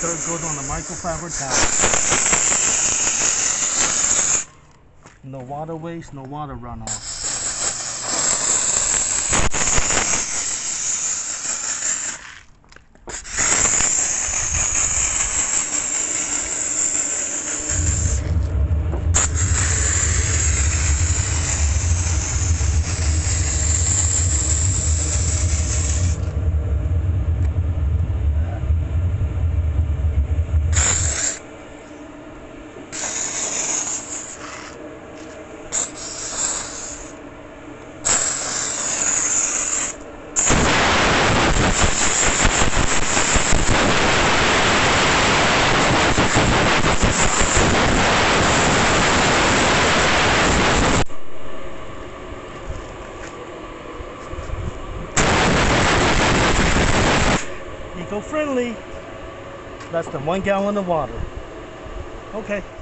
dirt goes on the microfiber towel. No water waste, no water runoff. Eco-friendly. Less than 1 gallon of water. Okay.